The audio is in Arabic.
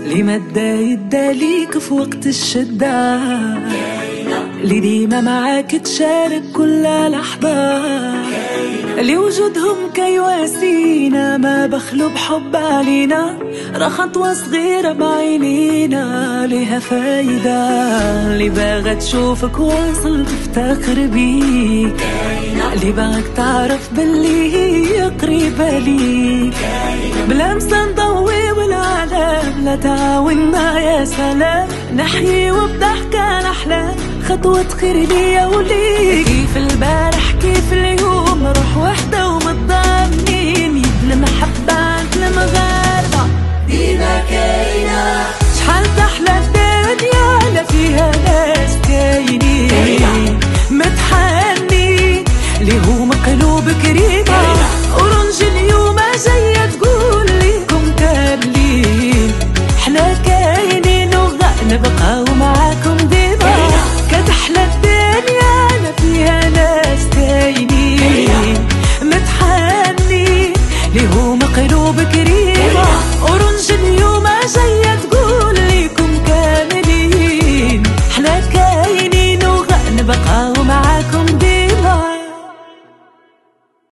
اللي مدى يدى ليك في وقت الشدة، اللي ديما معاك تشارك كل لحظة، اللي وجودهم كيواسينا ما بخلوا بحب علينا، راه خطوة صغيرة بعينينا ليها فايدة، اللي باغا تشوفك واصل تفتخر بيك، اللي باغاك تعرف باللي هي قريبة ليك، بلمسة نضوي والعالم لا تعاوننا يا سلام، نحيي وبضحكة نحلام خطوة خير ليا وليك. كيف البارح كيف اليوم روح وحدة ومتضامنين، يد المحبة عند المغاربة ديما كاينة، شحال تحلى الدنيا لا فيها ناس كاينين متحنين اللي هما قلوب كريمة، أورنج اليوم جاية تقول ليكم كاملين حنا كاينين وغنبقاو معاكم ديما، كتحلى الدنيا لا فيها ناس كاينين متحنين اللي هما